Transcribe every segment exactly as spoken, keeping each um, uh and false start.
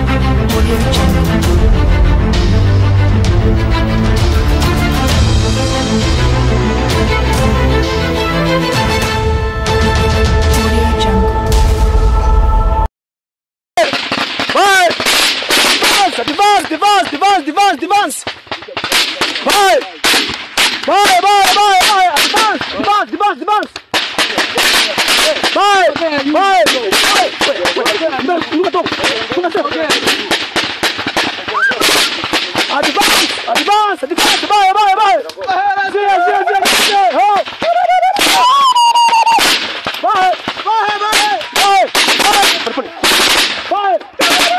Advance, advance, advance, advance. Vai! Vai, vai, vai, vai! Advance, advance, advance, advance. Vai, vai, vai! Advance, advance, advance, vai, vai, vai! Gira, gira, gira, gira! Vai, vai, vai, vai! Vai!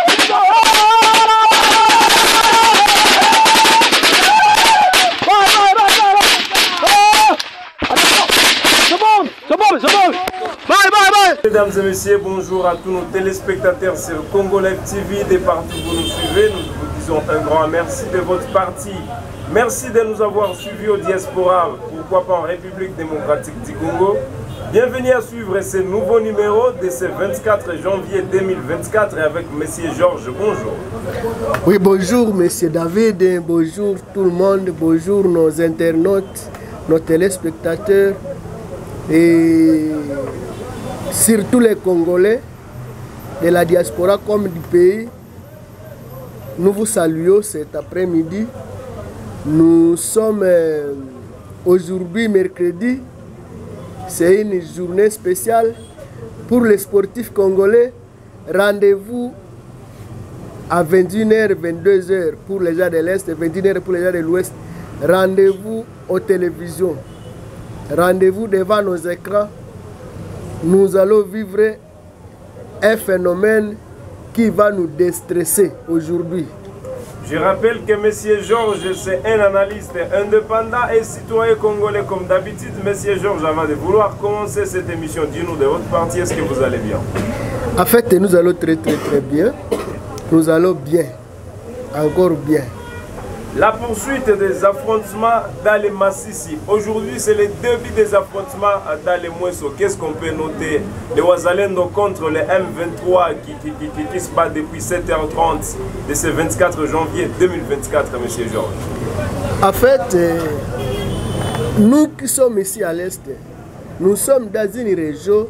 Mesdames et messieurs, bonjour à tous nos téléspectateurs sur Congo Live T V, des partout où vous nous suivez. Nous vous disons un grand merci de votre partie. Merci de nous avoir suivis au diaspora, pourquoi pas en République démocratique du Congo. Bienvenue à suivre ce nouveau numéro de ce vingt-quatre janvier deux mille vingt-quatre avec Monsieur Georges. Bonjour. Oui, bonjour Monsieur David, bonjour tout le monde, bonjour nos internautes, nos téléspectateurs et surtout les Congolais de la diaspora comme du pays. Nous vous saluons cet après-midi. Nous sommes euh, aujourd'hui mercredi. C'est une journée spéciale pour les sportifs congolais. Rendez-vous à vingt et une heures, vingt-deux heures pour les gens de l'Est et vingt et une heures pour les gens de l'Ouest. Rendez-vous aux télévisions. Rendez-vous devant nos écrans. Nous allons vivre un phénomène qui va nous déstresser aujourd'hui. Je rappelle que M. Georges, c'est un analyste indépendant et citoyen congolais comme d'habitude. M. Georges, avant de vouloir commencer cette émission, dis-nous de votre partie, est-ce que vous allez bien? En fait, nous allons très très très bien. Nous allons bien. Encore bien. La poursuite des affrontements dans les Massissi. Aujourd'hui, c'est le début des affrontements dans les Mouesso. Qu'est-ce qu'on peut noter? Les Ouazalendo contre les M vingt-trois qui, qui, qui, qui, qui se battent depuis sept heures trente de ce vingt-quatre janvier deux mille vingt-quatre, M. Georges. En fait, euh, nous qui sommes ici à l'Est, nous sommes dans une région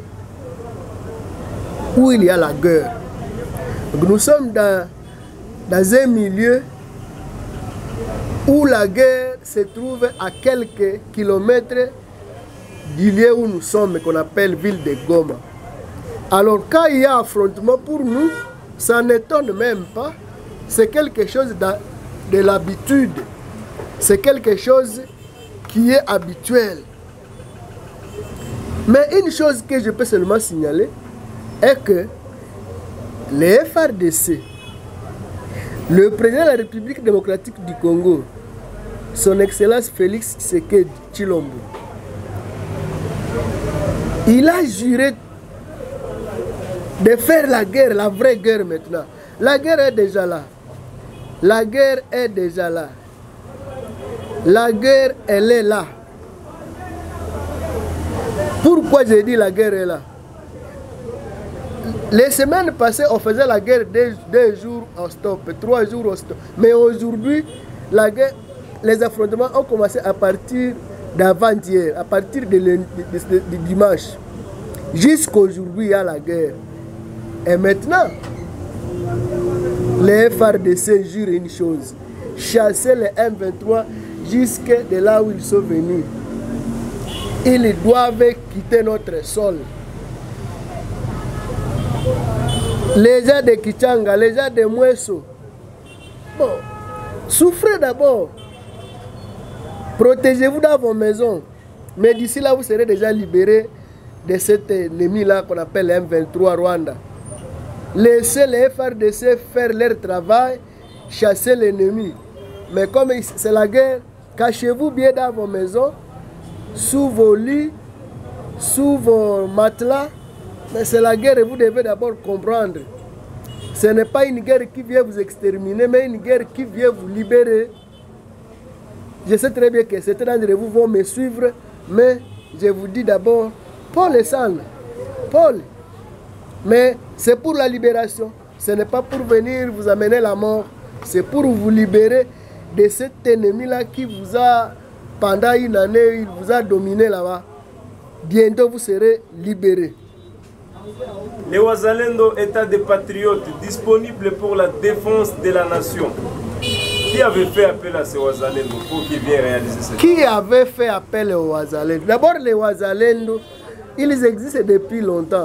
où il y a la guerre. Donc, nous sommes dans, dans un milieu où la guerre se trouve à quelques kilomètres du lieu où nous sommes, qu'on appelle ville de Goma. Alors quand il y a affrontement pour nous, ça n'étonne même pas. C'est quelque chose de, de l'habitude. C'est quelque chose qui est habituel. Mais une chose que je peux seulement signaler est que les F R D C, le président de la République démocratique du Congo, son Excellence Félix Tshisekedi Tshilombo, il a juré de faire la guerre, la vraie guerre maintenant. La guerre est déjà là. La guerre est déjà là. La guerre, elle est là. Pourquoi j'ai dit la guerre est là? Les semaines passées, on faisait la guerre deux, deux jours au stop, trois jours au stop. Mais aujourd'hui, la guerre, les affrontements ont commencé à partir d'avant-hier, à partir de, de, de, de dimanche. Jusqu'aujourd'hui, il y a la guerre. Et maintenant, les F R D C jurent une chose: chasser les M vingt-trois jusque de là où ils sont venus. Ils doivent quitter notre sol. Les gens de Kichanga, les gens de Mouesso, bon, souffrez d'abord. Protégez-vous dans vos maisons. Mais d'ici là, vous serez déjà libérés de cet ennemi-là qu'on appelle M vingt-trois Rwanda. Laissez les F R D C faire leur travail, chasser l'ennemi. Mais comme c'est la guerre, cachez-vous bien dans vos maisons, sous vos lits, sous vos matelas. Mais c'est la guerre et vous devez d'abord comprendre. Ce n'est pas une guerre qui vient vous exterminer, mais une guerre qui vient vous libérer. Je sais très bien que certains d'entre vous vont me suivre, mais je vous dis d'abord, Paul et San, Paul. Mais c'est pour la libération. ce n'est pas pour venir vous amener la mort, c'est pour vous libérer de cet ennemi-là qui vous a, pendant une année, il vous a dominé là-bas. Bientôt, vous serez libérés. Les Wazalendo, État des patriotes, disponible pour la défense de la nation. Qui avait fait appel à ces Wazalendo pour qu'ils viennent réaliser cette Qui avait fait appel aux Wazalendo? D'abord, les Wazalendo, ils existent depuis longtemps.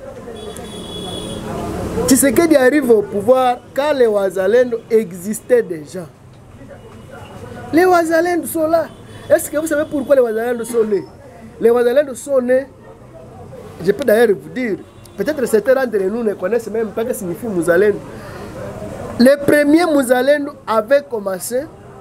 Tshisekedi arrive au pouvoir quand les Wazalendo existaient déjà. Les Wazalendo sont là. Est-ce que vous savez pourquoi les Wazalendo sont nés? Les Wazalendo sont nés, je peux d'ailleurs vous dire, peut-être certains d'entre nous ne connaissent même pas ce que signifie Mouzalendo. Les premiers Mouzalendo avaient commencé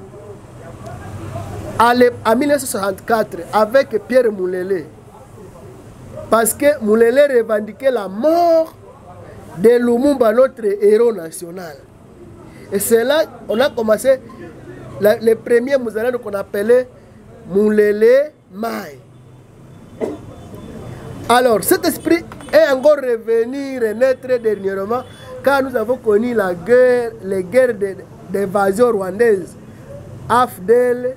à mille neuf cent soixante-quatre avec Pierre Moulele. Parce que Moulele revendiquait la mort de Lumumba, notre héros national. Et c'est là qu'on a commencé la, les premiers Mouzalendo qu'on appelait Moulele Mai. Alors, cet esprit est encore revenu renaître dernièrement quand nous avons connu la guerre, les guerres d'évasion rwandaise, A F D L,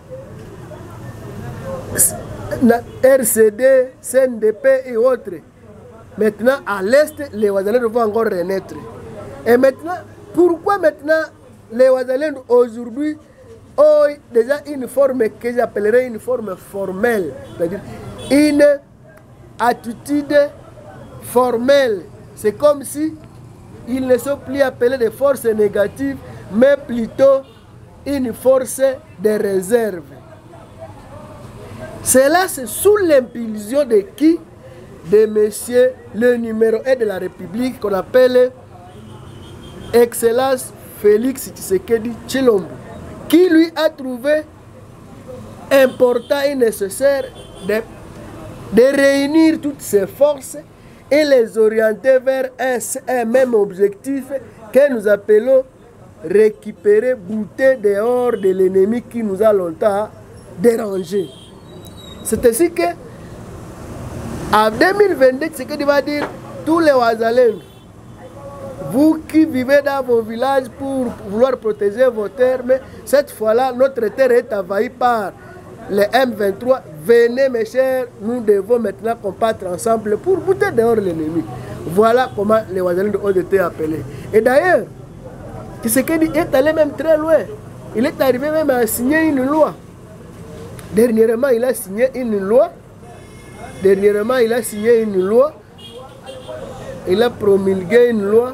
R C D, C N D P et autres. Maintenant, à l'Est, les Wazalendo vont encore renaître. Et maintenant, pourquoi maintenant les Wazalendo aujourd'hui ont déjà une forme que j'appellerais une forme formelle, c'est-à-dire une attitude formelle. C'est comme si ils ne sont plus appelés des forces négatives, mais plutôt une force de réserve. Cela, c'est sous l'impulsion de qui? De monsieur le numéro un de la République qu'on appelle Excellence Félix Tshisekedi Tshilombo, qui lui a trouvé important et nécessaire de, de réunir toutes ses forces et les orienter vers un, un même objectif que nous appelons récupérer, bouter dehors de l'ennemi qui nous a longtemps dérangés. C'est ainsi que en deux mille vingt-deux, ce qu'il va dire, tous les Wazalendo, vous qui vivez dans vos villages pour vouloir protéger vos terres, mais cette fois-là, notre terre est envahie par les M vingt-trois. Venez mes chers, nous devons maintenant combattre ensemble pour bouter dehors l'ennemi. Voilà comment les Wazalendo ont été appelés. Et d'ailleurs, Tshisekedi est allé même très loin. Il est arrivé même à signer une loi. Dernièrement, il a signé une loi. Dernièrement, il a signé une loi. Il a promulgué une loi.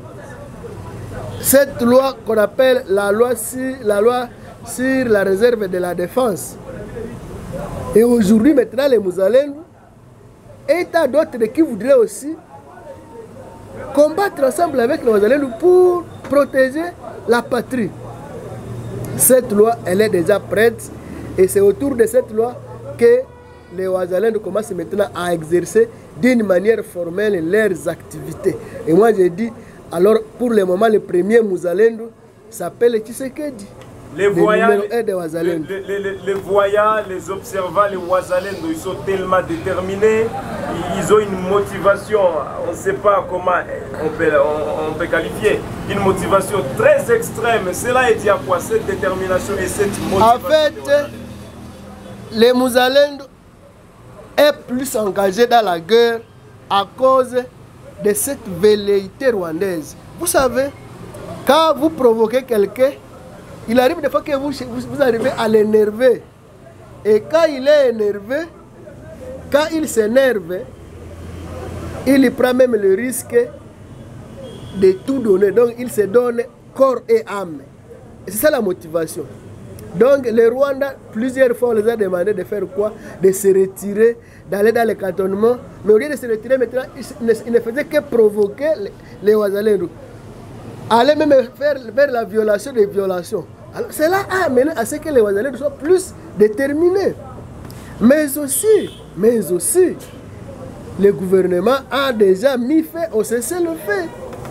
Cette loi qu'on appelle la loi sur la, loi sur la réserve de la défense. Et aujourd'hui, maintenant, les Mouzalendo et tant d'autres qui voudraient aussi combattre ensemble avec les Mouzalendo pour protéger la patrie. Cette loi, elle est déjà prête. Et c'est autour de cette loi que les Wazalendo commencent maintenant à exercer d'une manière formelle leurs activités. Et moi j'ai dit, alors pour le moment, le premier Mouzalendo s'appelle Tshisekedi. Les voyants, les, les, les, les, les voyants, les observants, les Wazalendo, ils sont tellement déterminés, ils ont une motivation, on ne sait pas comment on peut, on, on peut qualifier, une motivation très extrême. Cela est dit à quoi cette détermination et cette motivation? En fait, les Mouzalendo est plus engagé dans la guerre à cause de cette velléité rwandaise. Vous savez, quand vous provoquez quelqu'un, il arrive des fois que vous, vous arrivez à l'énerver. Et quand il est énervé, quand il s'énerve, il prend même le risque de tout donner. Donc il se donne corps et âme. Et c'est ça la motivation. Donc le Rwanda, plusieurs fois, on les a demandé de faire quoi? De se retirer, d'aller dans les cantonnements. Mais au lieu de se retirer, maintenant, ils ne, ils ne faisaient que provoquer les, les Wazalendo. Aller même faire vers la violation des violations. Alors cela a amené à ce que les Wazalendo soient plus déterminés. Mais aussi, mais aussi, le gouvernement a déjà mis fin au cessez-le-feu.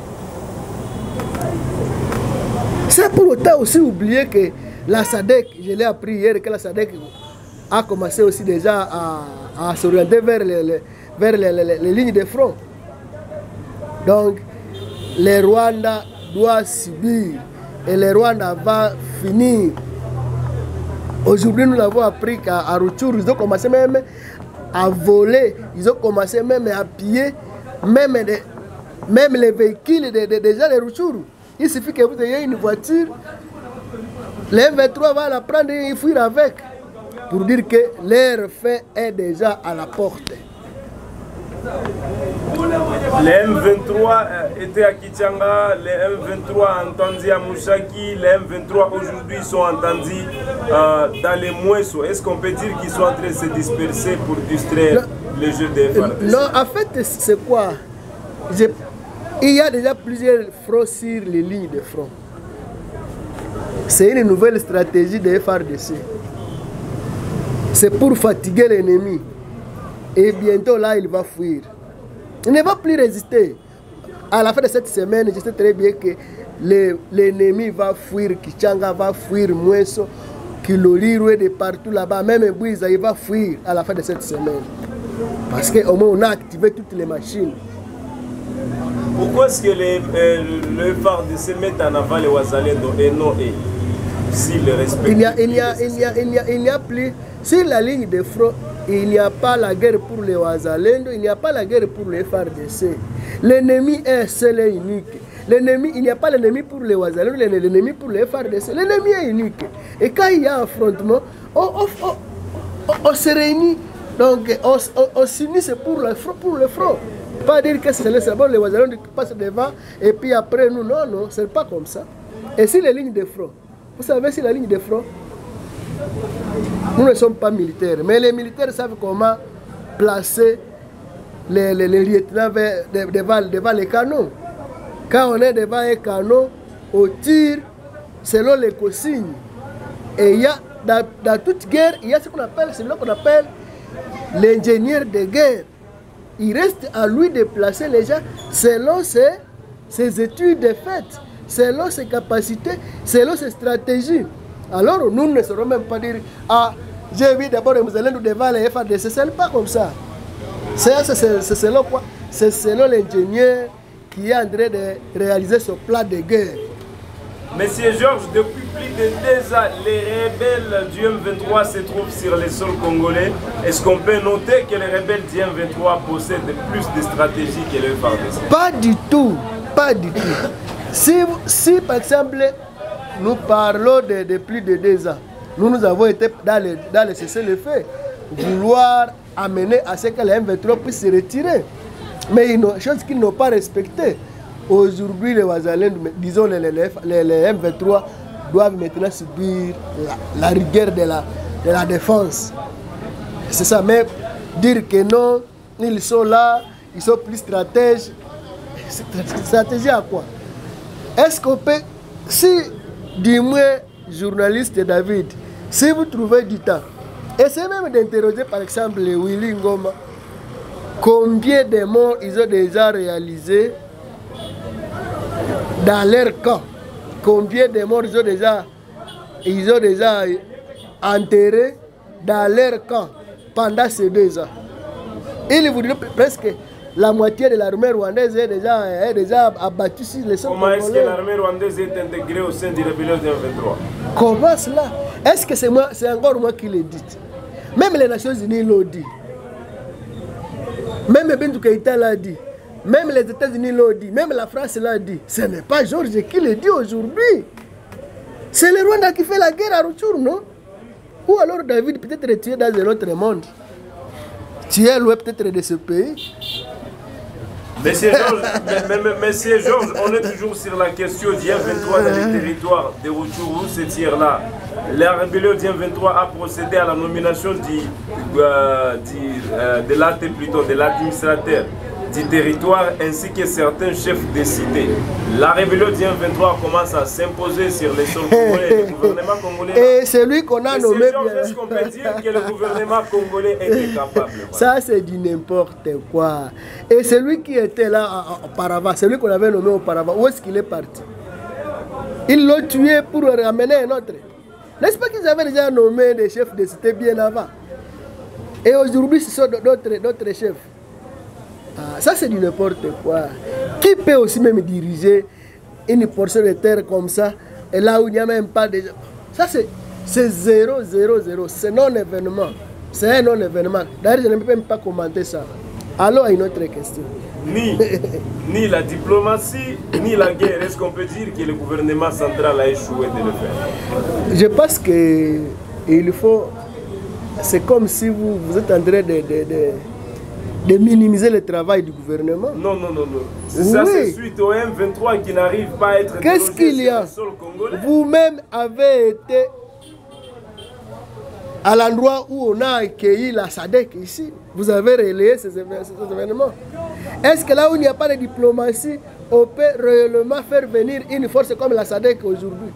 C'est pour autant aussi oublier que la S A D C, je l'ai appris hier, que la S A D C a commencé aussi déjà à, à s'orienter vers, les, les, vers les, les, les lignes de front. Donc, le Rwanda doit subir et le Rwanda va finir. Aujourd'hui, nous l'avons appris qu'à Rutshuru, ils ont commencé même à voler, ils ont commencé même à piller, même, de, même les véhicules des de, de gens de Rutshuru. Il suffit que vous ayez une voiture, le M vingt-trois va la prendre et fuir avec, pour dire que leur fin est déjà à la porte. Le M vingt-trois était à Kichanga, le M vingt-trois entendus à Mouchaki, les M vingt-trois aujourd'hui sont entendus euh, dans les Mouesso. Est-ce qu'on peut dire qu'ils sont en train de se disperser pour distraire non, les jeux des F A R D C? Non, en fait, c'est quoi? Il y a déjà plusieurs fronts sur les lignes de front. C'est une nouvelle stratégie des F A R D C. C'est pour fatiguer l'ennemi. Et bientôt là, il va fuir. Il ne va plus résister. À la fin de cette semaine, je sais très bien que l'ennemi va fuir, Kichanga va fuir, Mouesso, Kilolirwe, de partout là-bas, même Bouiza, il va fuir à la fin de cette semaine. Parce qu'au moins, on a activé toutes les machines. Pourquoi est-ce que les, euh, le F A R D C met en avant les Wazalendo et non et s'ils le respectent? Il n'y a, il y a, il y a, il y a, il y a plus. Sur la ligne de front, il n'y a pas la guerre pour les Wazalendo, il n'y a pas la guerre pour les F A R D C. L'ennemi est seul et unique. L'ennemi, il n'y a pas l'ennemi pour les Wazalendo, l'ennemi pour les F A R D C. L'ennemi est unique. Et quand il y a un affrontement, on, on, on, on se réunit, donc on, on, on s'unit pour le front, pour le front. Pas dire que c'est les Wazalendo qui passent devant et puis après nous, non, non, c'est pas comme ça. Et si les lignes de front, vous savez, si la ligne de front, nous ne sommes pas militaires, mais les militaires savent comment placer les, les, les lieutenants devant, devant les canons. Quand on est devant un canon, on tire selon les consignes. Et il y a, dans, dans toute guerre, il y a ce qu'on appelle, c'est là qu'on appelle l'ingénieur de guerre. Il reste à lui de placer les gens selon ses, ses études faites, selon ses capacités, selon ses stratégies. Alors nous ne saurons même pas dire « Ah, j'ai vu d'abord les Mouzelens devant les F A R D C », ce n'est pas comme ça. C'est selon quoi? C'est selon l'ingénieur qui est en train de réaliser ce plan de guerre. Monsieur Georges, depuis plus de deux ans, les rebelles du M vingt-trois se trouvent sur les sols congolais. Est-ce qu'on peut noter que les rebelles du M vingt-trois possèdent plus de stratégies que le F A R D C? Pas du tout, pas du tout. Si, si par exemple, nous parlons de, de plus de deux ans, nous, nous avons été dans le, dans le cessez-le-feu, vouloir amener à ce que les M vingt-trois puissent se retirer. Mais une chose qu'ils n'ont pas respectée. Aujourd'hui, les Wazalendo, disons les, les, les, les M vingt-trois, doivent maintenant subir la, la rigueur de la, de la défense. C'est ça, mais dire que non, ils sont là, ils sont plus stratèges. Stratégie à quoi? Est-ce qu'on peut, si, du moins, journaliste David, si vous trouvez du temps, essayez même d'interroger par exemple les Willy Ngoma, combien de morts ils ont déjà réalisés dans leur camp, combien de morts ils ont déjà, ils ont déjà enterrés dans leur camp pendant ces deux ans. Il vous dit presque la moitié de l'armée rwandaise est déjà, est déjà abattue sur les sols. Comment est-ce que l'armée rwandaise est intégrée au sein du rébellion du M vingt-trois? Comment cela? Est-ce que c'est moi, c'est encore moi qui le dis? Même les Nations Unies l'ont dit. Même Bintou Keïta l'a dit. Même les États-Unis l'ont dit. Même la France l'a dit. Ce n'est pas Georges qui le dit aujourd'hui. C'est le Rwanda qui fait la guerre à Rutshuru, non? Ou alors David peut-être tué dans un autre monde. Tu es loin peut-être de ce pays. Monsieur Georges, mais, mais, Monsieur Georges, on est toujours sur la question du M vingt-trois dans les territoires de Rutshuru, ce tiers-là. La rébellion du M vingt-trois a procédé à la nomination du, euh, du, euh, de l'A T plutôt, de l'administrateur du territoire ainsi que certains chefs de cité. La rébellion du M vingt-trois commence à s'imposer sur les sols congolais. Le gouvernement congolais. Et celui qu'on a nommé. Est-ce qu'on peut dire que le gouvernement congolais est capable? Ça, c'est du n'importe quoi. Et celui qui était là auparavant, celui qu'on avait nommé auparavant, où est-ce qu'il est parti? Ils l'ont tué pour ramener un autre. N'est-ce pas qu'ils avaient déjà nommé des chefs de cité bien avant? Et aujourd'hui, ce sont d'autres chefs. Ah, ça, c'est du n'importe quoi. Qui peut aussi même diriger une portion de terre comme ça, et là où il n'y a même pas de... Ça, c'est zéro, zéro, zéro. C'est non-événement. C'est un non-événement. D'ailleurs, je ne peux même pas commenter ça. Allons à une autre question. Ni, ni la diplomatie, ni la guerre. Est-ce qu'on peut dire que le gouvernement central a échoué de le faire? Je pense qu'il faut... C'est comme si vous, vous êtes en train de, de, de, de minimiser le travail du gouvernement. Non, non, non, non. Oui. Ça, c'est suite au M vingt-trois qui n'arrive pas à être... Qu'est-ce qu'il y a? Vous-même avez été à l'endroit où on a accueilli la S A D C ici. Vous avez relayé ces, ces événements. Est-ce que là où il n'y a pas de diplomatie, on peut réellement faire venir une force comme la S A D C aujourd'hui?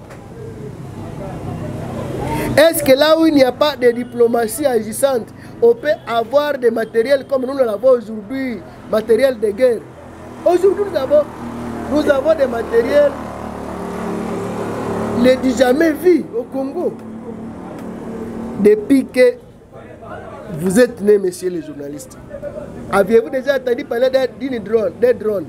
Est-ce que là où il n'y a pas de diplomatie agissante, on peut avoir des matériels comme nous l'avons aujourd'hui, matériel de guerre? Aujourd'hui, nous avons, nous avons des matériels les du jamais vus au Congo. Depuis que vous êtes nés, messieurs les journalistes, aviez-vous déjà entendu parler d'une drone, des drones,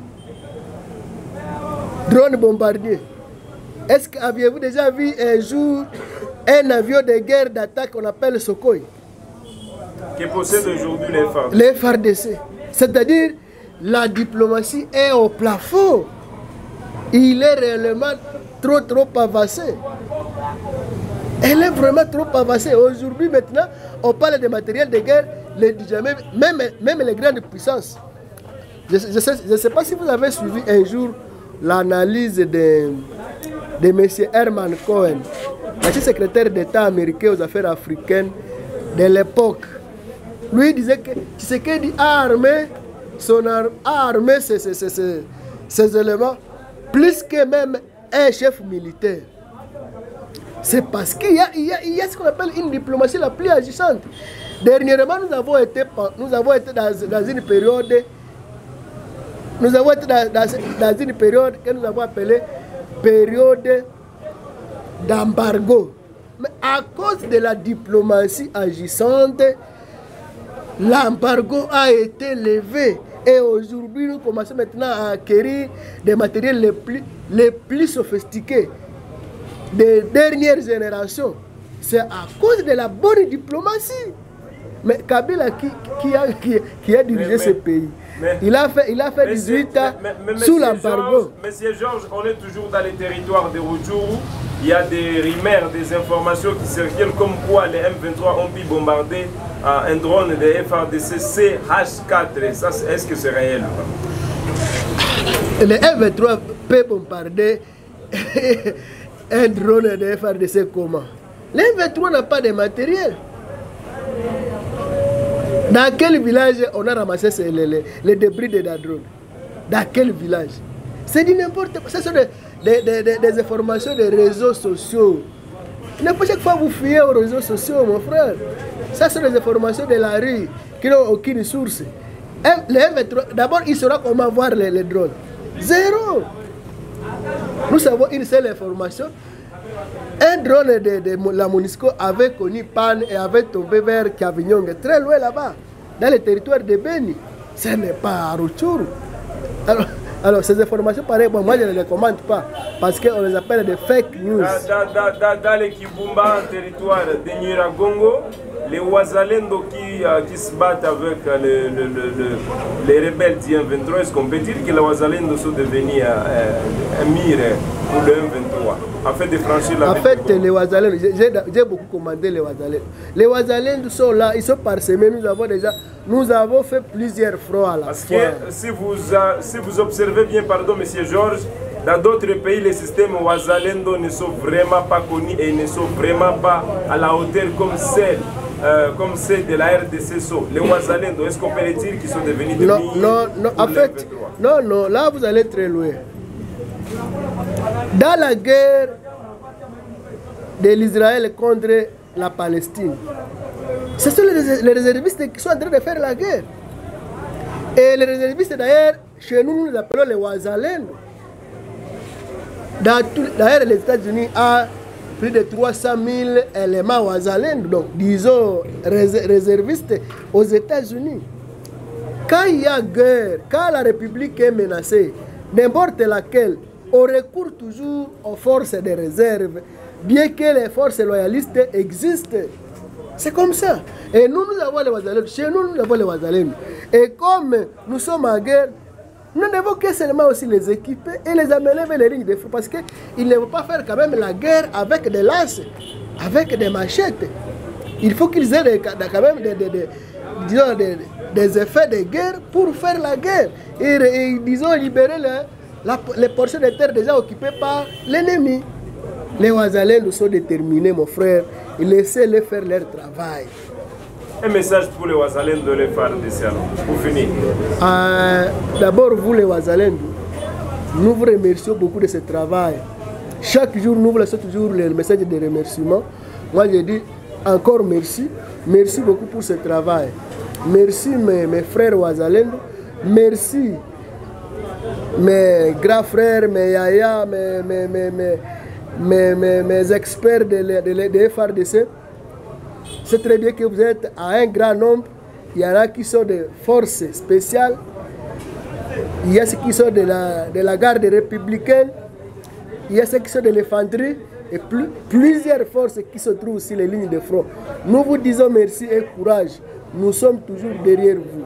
drones bombardiers? Est-ce que aviez-vous déjà vu un jour un avion de guerre d'attaque qu'on appelle Sukhoi? Qui possède aujourd'hui les F A R D C. Les F A R D C. C'est-à-dire, la diplomatie est au plafond. Il est réellement trop, trop avancé. Elle est vraiment trop avancée. Aujourd'hui, maintenant, on parle de matériel de guerre, les, jamais, même, même les grandes puissances. Je ne sais, je sais pas si vous avez suivi un jour l'analyse de, de M. Herman Cohen, l'ancien secrétaire d'État américain aux affaires africaines de l'époque. Lui disait que Tshisekedi a armé, son ar a armé ces, ces, ces, ces, ces éléments plus que même un chef militaire. C'est parce qu'il y a, il y a, il y a ce qu'on appelle une diplomatie la plus agissante. Dernièrement, nous avons été, nous avons été dans, dans une période, nous avons été dans, dans, dans une période que nous avons appelée période d'embargo. Mais à cause de la diplomatie agissante, l'embargo a été levé. Et aujourd'hui, nous commençons maintenant à acquérir des matériels les plus, les plus sophistiqués des dernières générations. C'est à cause de la bonne diplomatie. Mais Kabila qui, qui, a, qui, qui a dirigé mais, ce mais, pays, mais, il a fait, il a fait dix-huit ans mais, mais, mais, sous l'embargo. Monsieur Georges, on est toujours dans les territoires de Rutshuru. Il y a des rumeurs, des informations qui circulent comme quoi les M vingt-trois ont pu bombarder uh, un drone de F A R D C C H quatre. Est-ce que c'est réel? Les M vingt-trois peuvent bombarder un drone de F A R D C comment? Les M vingt-trois n'a pas de matériel. Dans quel village on a ramassé ces, les, les, les débris de la drone? Dans quel village? C'est dit n'importe quoi. Ce sont des, des, des, des, des informations des réseaux sociaux. N'importe chaque fois vous fiez aux réseaux sociaux, mon frère. Ça, sont des informations de la rue qui n'ont aucune source. Les M vingt-trois, d'abord, il saura comment voir les, les drones. Zéro. Nous savons une seule information. Un drone de, de la MONUSCO avait connu panne et avait tombé vers Kavinyong, très loin là-bas, dans le territoire de Beni. Ce n'est pas à Rutshuru. Alors, alors, ces informations, pareil, bon, moi je ne les commente pas, parce qu'on les appelle des fake news. Dans, dans, dans, dans le Kibumba, territoire de Nyiragongo, les Wazalendo qui, euh, qui se battent avec euh, le, le, le, le, les rebelles du M vingt-trois, est-ce qu'on peut dire que les Wazalendo sont devenus euh, un mire pour le M vingt-trois, afin de franchir la... En fait, les Wazalendo, j'ai beaucoup commandé les Wazalendo. Les Wazalendo sont là, ils sont parsemés, nous avons déjà, nous avons fait plusieurs fronts à la Parce fois. que si vous, uh, si vous observez bien, pardon, monsieur Georges, dans d'autres pays, les systèmes Wazalendo ne sont vraiment pas connus et ne sont vraiment pas à la hauteur comme celle, euh, comme celle de la R D C S O. Les Wazalendo, est-ce qu'on peut les dire qu'ils sont devenus des Non, milliers non, non, en fait, non, non, là vous allez très loin. Dans la guerre de l'Israël contre la Palestine, ce sont les, les réservistes qui sont en train de faire la guerre. Et les réservistes d'ailleurs, chez nous, nous les appelons les Wazalendo. D'ailleurs, les États-Unis ont plus de trois cent mille éléments Wazalendo, donc disons réservistes aux États-Unis. Quand il y a guerre, quand la République est menacée, n'importe laquelle, on recourt toujours aux forces de réserve, bien que les forces loyalistes existent. C'est comme ça. Et nous, nous avons les Wazalendo. Chez nous, nous avons les Wazalendo. Et comme nous sommes en guerre, nous ne devons que seulement aussi les équiper et les amener vers les lignes de front. Parce qu'ils ne vont pas faire quand même la guerre avec des lances, avec des machettes. Il faut qu'ils aient des, quand même des, des, des, disons, des, des effets de guerre pour faire la guerre. Et, et disons, libérer les, la, les portions de terre déjà occupées par l'ennemi. Les Wazalendo sont déterminés, mon frère. Laissez-les faire leur travail. Un message pour les Wazalendo de les faire de ça, pour finir. Euh, D'abord, vous les Wazalendo, nous vous remercions beaucoup de ce travail. Chaque jour, nous vous laissons toujours le message de remerciement. Moi, je dis encore merci. Merci beaucoup pour ce travail. Merci mes, mes frères Wazalendo. Merci mes grands frères, mes yaya, mes, mes, mes, mes, mes, mes, mes experts de, de, de, de F R D C. C'est très bien que vous êtes à un grand nombre. Il y en a qui sont de forces spéciales. Il y a ceux qui sont de la, de la garde républicaine. Il y a ceux qui sont de l'infanterie. Et plus, plusieurs forces qui se trouvent sur les lignes de front. Nous vous disons merci et courage. Nous sommes toujours derrière vous.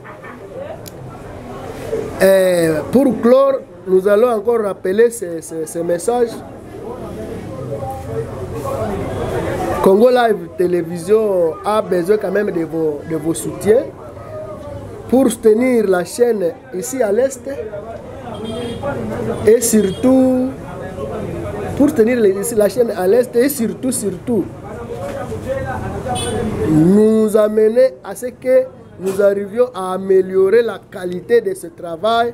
Et pour clore, nous allons encore rappeler ces, ces, ces messages. Congo Live Télévision a besoin quand même de vos, de vos soutiens pour soutenir la chaîne ici à l'Est et surtout pour soutenir la chaîne à l'Est et surtout, surtout nous amener à ce que nous arrivions à améliorer la qualité de ce travail.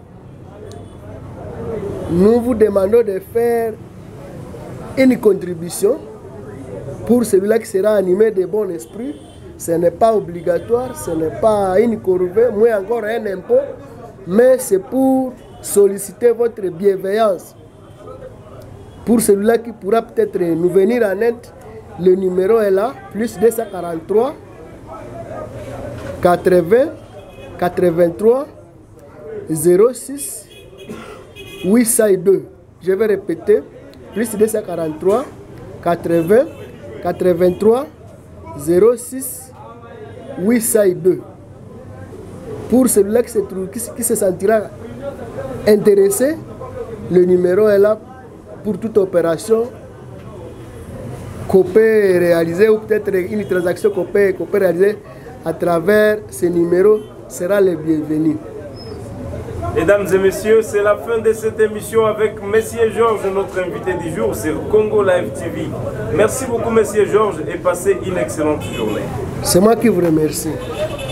Nous vous demandons de faire une contribution pour celui-là qui sera animé de bon esprit. Ce n'est pas obligatoire, ce n'est pas une corvée, moins encore un impôt, mais c'est pour solliciter votre bienveillance. Pour celui-là qui pourra peut-être nous venir en aide, le numéro est là, plus deux cent quarante-trois, quatre-vingts, quatre-vingt-trois, zéro six, huit cent deux. Je vais répéter, plus deux cent quarante-trois, quatre-vingts, quatre-vingt-trois, zéro six, huit cent deux. Pour celui-là qui se, trouve, qui, qui se sentira intéressé, le numéro est là pour toute opération qu'on peut réaliser ou peut-être une transaction qu'on peut, qu'on peut réaliser à travers ce numéro sera le bienvenu. Mesdames et messieurs, c'est la fin de cette émission avec Monsieur Georges, notre invité du jour sur Congo Live T V. Merci beaucoup Monsieur Georges et passez une excellente journée. C'est moi qui vous remercie.